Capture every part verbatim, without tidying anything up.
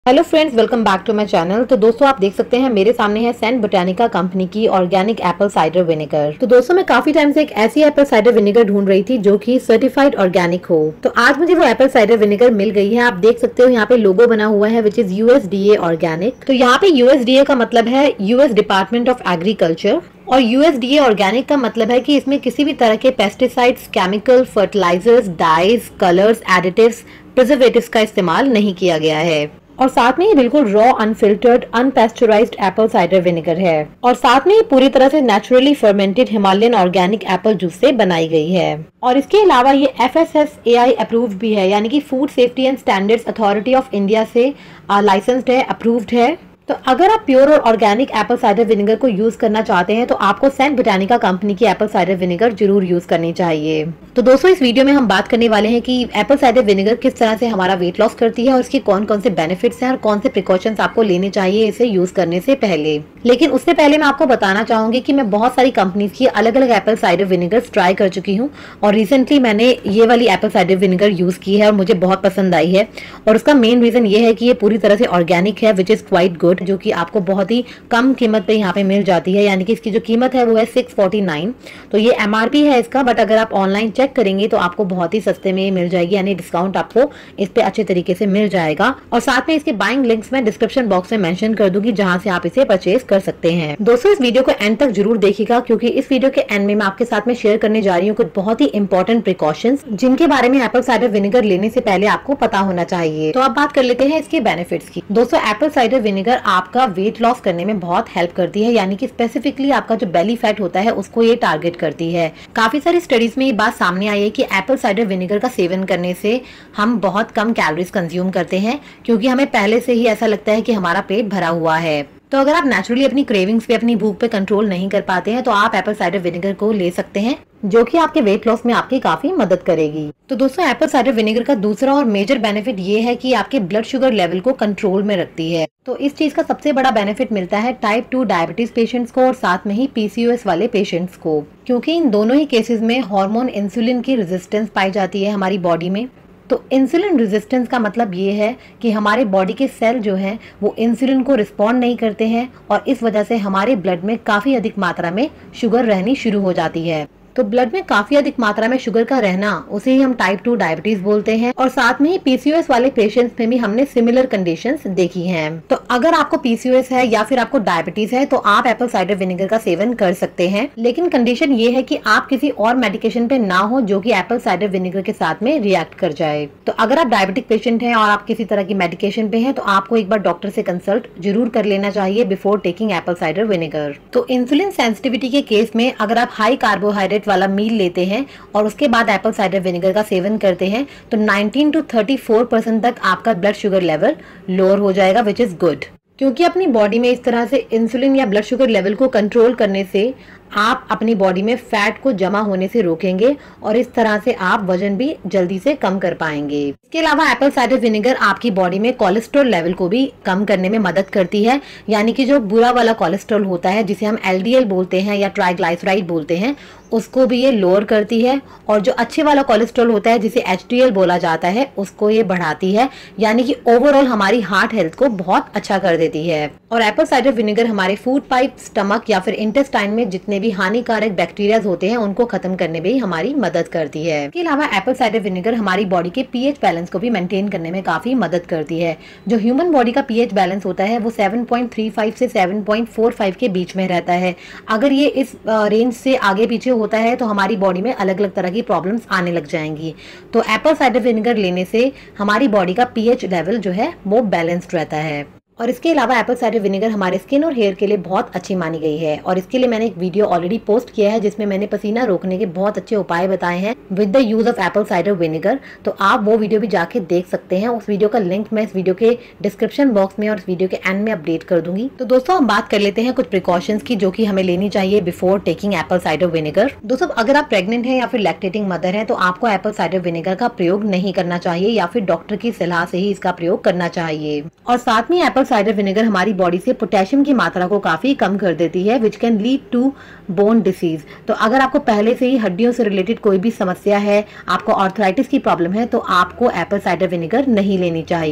Hello friends, welcome back to my channel. तो दोस्तों, आप देख सकते हैं मेरे सामने है सेंट बोटानिका कंपनी की ऑर्गेनिक एप्पल साइडर विनेगर। तो दोस्तों, मैं काफी टाइम से एक ऐसी एप्पल साइडर विनेगर ढूंढ रही थी जो कि सर्टिफाइड ऑर्गेनिक हो। तो आज मुझे वो एप्पल साइडर विनेगर मिल गई है। आप देख सकते हो यहाँ पे लोगो बना हुआ है विच इज यूएसडीए ऑर्गेनिक। तो यहाँ पे यूएसडीए का मतलब है यूएस डिपार्टमेंट ऑफ एग्रीकल्चर और यूएसडीए ऑर्गेनिक का मतलब है कि इसमें किसी भी तरह के pesticides, chemical, fertilisers, dyes, colours, additives, preservatives का इस्तेमाल नहीं किया गया है। और साथ में ये बिल्कुल raw, unfiltered, unpasteurised apple cider vinegar है। और साथ में ये पूरी तरह से naturally fermented Himalayan organic apple juice से बनाई गई है। और इसके अलावा ये F S S A I approved भी है, यानी कि food safety and standards authority of India से लाइसेंस्ड है, अप्रूव्ड है। तो अगर आप प्योर और ऑर्गेनिक एप्पल साइडर विनेगर को यूज करना चाहते हैं तो आपको सेंट बोटानिका कंपनी की एप्पल साइडर विनेगर जरूर यूज करनी चाहिए। तो दोस्तों, इस वीडियो में हम बात करने वाले हैं कि एप्पल साइडर विनेगर किस तरह से हमारा वेट लॉस करती है और इसके कौन कौन से बेनिफिट्स हैं और कौन से प्रिकॉशंस आपको लेने चाहिए इसे यूज करने से पहले। लेकिन उससे पहले मैं आपको बताना चाहूंगी कि मैं बहुत सारी कंपनीज की अलग अलग एप्पल साइडर विनेगर ट्राई कर चुकी हूँ और रिसेंटली मैंने ये वाली एप्पल साइडर विनेगर यूज की है और मुझे बहुत पसंद आई है। और उसका मेन रीजन ये है कि ये पूरी तरह से ऑर्गेनिक है विच इज क्वाइट गुड, जो कि आपको बहुत ही कम कीमत पे यहाँ पे मिल जाती है। यानी कि इसकी जो कीमत है वो है सिक्स फोर्टी नाइन। तो ये एमआरपी है इसका, बट अगर आप ऑनलाइन चेक करेंगे तो आपको बहुत ही सस्ते में मिल जाएगी, यानी डिस्काउंट आपको इस पे अच्छे तरीके से मिल जाएगा। और साथ में इसके बाइंग लिंक्स मैं डिस्क्रिप्शन बॉक्स में मेंशन कर दूंगी जहां से आप इसे परचेज कर सकते हैं। दोस्तों, इस वीडियो को एंड तक जरूर देखिएगा क्योंकि इस वीडियो के एंड में मैं आपके साथ में शेयर करने जा रही हूँ कुछ बहुत ही इंपॉर्टेंट प्रिकॉशंस जिनके बारे में एप्पल साइडर विनेगर लेने से पहले आपको पता होना चाहिए। तो अब बात कर लेते हैं इसके बेनिफिट्स की। दोस्तों, एप्पल साइडर विनेगर आपका वेट लॉस करने में बहुत हेल्प करती है, यानी कि स्पेसिफिकली आपका जो बेली फैट होता है उसको ये टारगेट करती है। काफी सारी स्टडीज में ये बात सामने आई है कि एप्पल साइडर विनेगर का सेवन करने से हम बहुत कम कैलोरीज कंज्यूम करते हैं क्योंकि हमें पहले से ही ऐसा लगता है कि हमारा पेट भरा हुआ है। तो अगर आप नेचुरली अपनी क्रेविंग्स पे, अपनी भूख पे कंट्रोल नहीं कर पाते हैं तो आप एप्पल साइडर विनेगर को ले सकते हैं, जो कि आपके वेट लॉस में आपकी काफी मदद करेगी। तो दोस्तों, एप्पल साइडर विनेगर का दूसरा और मेजर बेनिफिट ये है कि आपके ब्लड शुगर लेवल को कंट्रोल में रखती है। तो इस चीज का सबसे बड़ा बेनिफिट मिलता है टाइप टू डायबिटीज पेशेंट्स को और साथ में ही पीसीओएस वाले पेशेंट्स को, क्योंकि इन दोनों ही केसेस में हार्मोन इंसुलिन की रेजिस्टेंस पाई जाती है हमारी बॉडी में। तो इंसुलिन रेजिस्टेंस का मतलब ये है कि हमारे बॉडी के सेल जो हैं वो इंसुलिन को रिस्पॉन्ड नहीं करते हैं और इस वजह से हमारे ब्लड में काफ़ी अधिक मात्रा में शुगर रहनी शुरू हो जाती है। तो ब्लड में काफी अधिक मात्रा में शुगर का रहना उसे ही हम टाइप टू डायबिटीज बोलते हैं। और साथ में ही पीसीओएस वाले पेशेंट्स में भी हमने सिमिलर कंडीशंस देखी हैं। तो अगर आपको पीसीओएस है या फिर आपको डायबिटीज है तो आप एप्पल साइडर विनेगर का सेवन कर सकते हैं, लेकिन कंडीशन ये है कि आप किसी और मेडिकेशन पे ना हो जो कि एप्पल साइडर विनेगर के साथ में रिएक्ट कर जाए। तो अगर आप डायबिटिक पेशेंट हैं और आप किसी तरह की मेडिकेशन पे हैं तो आपको एक बार डॉक्टर से कंसल्ट जरूर कर लेना चाहिए before taking apple cider vinegar. तो इंसुलिन सेंसिटिविटी के केस में अगर आप हाई कार्बोहाइड्रेट वाला मील लेते हैं और उसके बाद एप्पल साइडर विनेगर का सेवन करते हैं तो nineteen to thirty four percent तक आपका ब्लड शुगर लेवल लोअर हो जाएगा, विच इज गुड। क्योंकि अपनी बॉडी में इस तरह से इंसुलिन या ब्लड शुगर लेवल को कंट्रोल करने से आप अपनी बॉडी में फैट को जमा होने से रोकेंगे और इस तरह से आप वजन भी जल्दी से कम कर पाएंगे। इसके अलावा एप्पल साइडर विनेगर आपकी बॉडी में कोलेस्ट्रॉल लेवल को भी कम करने में मदद करती है, यानी कि जो बुरा वाला कोलेस्ट्रॉल होता है जिसे हम एलडीएल बोलते हैं या ट्राइग्लाइसराइड बोलते हैं उसको भी ये लोअर करती है। और जो अच्छे वाला कोलेस्ट्रॉल होता है जिसे एचडीएल बोला जाता है उसको ये बढ़ाती है, यानी कि ओवरऑल हमारी हार्ट हेल्थ को बहुत अच्छा कर देती है। और एप्पल साइडर विनेगर हमारे फूड पाइप, स्टमक या फिर इंटेस्टाइन में जितने भी हानिकारक बैक्टीरियाज होते हैं उनको खत्म करने में हमारी मदद करती है। इसके अलावा एप्पल साइडर विनेगर हमारी बॉडी के पीएच बैलेंस को भी मेंटेन करने में काफी मदद करती है। जो ह्यूमन बॉडी का पीएच बैलेंस होता है वो सेवन पॉइंट थ्री फाइव से सेवन पॉइंट फोर फाइव के बीच में रहता है। अगर ये इस रेंज से आगे पीछे होता है तो हमारी बॉडी में अलग अलग तरह की प्रॉब्लम्स आने लग जाएंगी। तो एप्पल साइडर विनेगर लेने से हमारी बॉडी का पीएच लेवल जो है वो बैलेंस्ड रहता है। और इसके अलावा एप्पल साइडर विनेगर हमारे स्किन और हेयर के लिए बहुत अच्छी मानी गई है और इसके लिए मैंने एक वीडियो ऑलरेडी पोस्ट किया है जिसमें मैंने पसीना रोकने के बहुत अच्छे उपाय बताए हैं with the use of apple cider vinegar. तो आप वो वीडियो भी जाके देख सकते हैं। उस वीडियो का लिंक मैं इस वीडियो के डिस्क्रिप्शन बॉक्स में और इस वीडियो के एंड में अपडेट कर दूंगी। तो दोस्तों, हम बात कर लेते हैं कुछ प्रिकॉशंस की जो कि हमें लेनी चाहिए before taking apple cider vinegar. दोस्तों, अगर आप प्रेग्नेंट हैं या फिर लैक्टेटिंग मदर हैं तो आपको एप्पल साइडर विनेगर का प्रयोग नहीं करना चाहिए या फिर डॉक्टर की सलाह से ही इसका प्रयोग करना चाहिए। और साथ में एप्पल साइडर विनेगर हमारी बॉडी से पोटेशियम की मात्रा को काफी कम कर देती है which can lead to bone disease. तो अगर आपको पहले से ही हड्डियों से रिलेटेड कोई भी समस्या है, आपको आर्थराइटिस की प्रॉब्लम है, तो आपको एप्पल साइडर विनेगर नहीं लेनी चाहिए।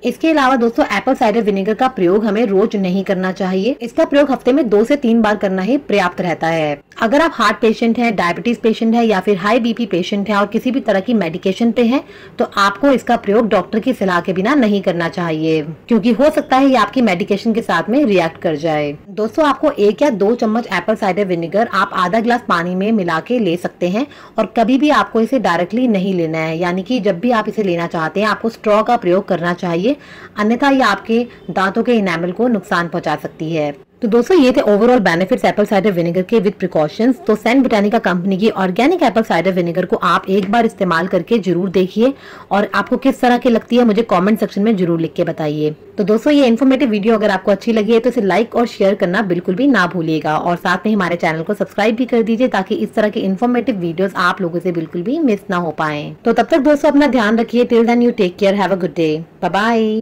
इसके अलावा दोस्तों एप्पल साइडर विनेगर का प्रयोग हमें रोज नहीं करना चाहिए। इसका प्रयोग हफ्ते में दो से तीन बार करना ही पर्याप्त रहता है। अगर आप हार्ट पेशेंट हैं, डायबिटीज पेशेंट है या फिर हाई बीपी पेशेंट है और किसी भी तरह की मेडिकेशन पे हैं, तो आपको इसका प्रयोग डॉक्टर की सलाह के बिना नहीं करना चाहिए, क्योंकि हो सकता है ये आपकी मेडिकेशन के साथ में रिएक्ट कर जाए। दोस्तों आपको एक या दो चम्मच एप्पल साइडर विनेगर आप आधा गिलास पानी में मिला के ले सकते हैं और कभी भी आपको इसे डायरेक्टली नहीं लेना है, यानी कि जब भी आप इसे लेना चाहते हैं आपको स्ट्रॉ का प्रयोग करना चाहिए, अन्यथा ये आपके दांतों के इनेमल को नुकसान पहुंचा सकती है। तो दोस्तों ये थे overall benefits apple cider vinegar के विद प्रिकॉशंस। तो सेंट बोटानिका कंपनी की ऑर्गेनिक एप्पल साइडर विनेगर को आप एक बार इस्तेमाल करके जरूर देखिए और आपको किस तरह की लगती है मुझे कमेंट सेक्शन में जरूर लिख के बताइए। तो दोस्तों ये इन्फॉर्मेटिव वीडियो अगर आपको अच्छी लगी है तो इसे लाइक और शेयर करना बिल्कुल भी ना भूलिएगा और साथ में हमारे चैनल को सब्सक्राइब भी कर दीजिए ताकि इस तरह के इन्फॉर्मेटिव वीडियोस आप लोगों से बिल्कुल भी मिस ना हो पाए। तो तब तक दोस्तों अपना ध्यान रखिए। Till then you take care, have a good day, bye bye.